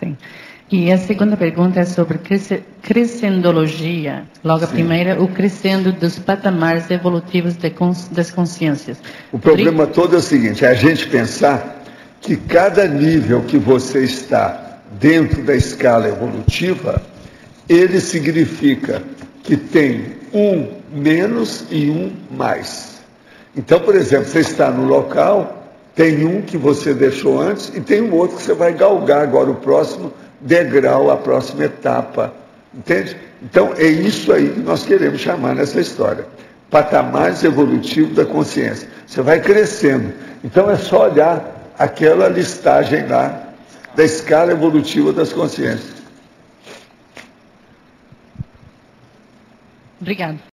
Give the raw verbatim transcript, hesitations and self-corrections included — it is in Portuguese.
Sim. E a segunda pergunta é sobre cresce, crescendologia. Logo, a primeira, o crescendo dos patamares evolutivos de cons, das consciências. O problema todo é o seguinte, é a gente pensar que cada nível que você está dentro da escala evolutiva, ele significa que tem um menos e um mais. Então, por exemplo, você está no local, tem um que você deixou antes e tem um outro que você vai galgar agora o próximo degrau, a próxima etapa, entende? Então, é isso aí que nós queremos chamar nessa história. Patamares evolutivos da consciência. Você vai crescendo. Então, é só olhar aquela listagem lá da escala evolutiva das consciências. Obrigada.